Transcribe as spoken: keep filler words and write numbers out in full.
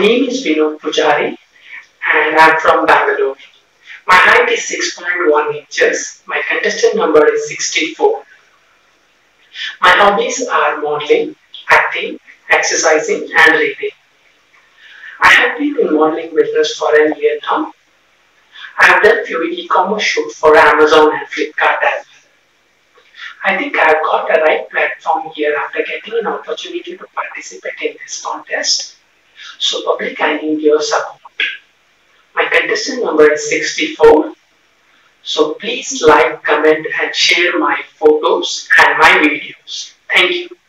name is Vinoad Poojary and I am from Bangalore. My height is six point one inches. My contestant number is sixty-four. My hobbies are modeling, acting, exercising and reading. I have been in modeling business for a year now. I have done few e-commerce shoots for Amazon and Flipkart as well. I think I have got the right platform here after getting an opportunity to participate in this contest. So public, I need your support. My contestant number is sixty-four. So please like, comment and share my photos and my videos. Thank you.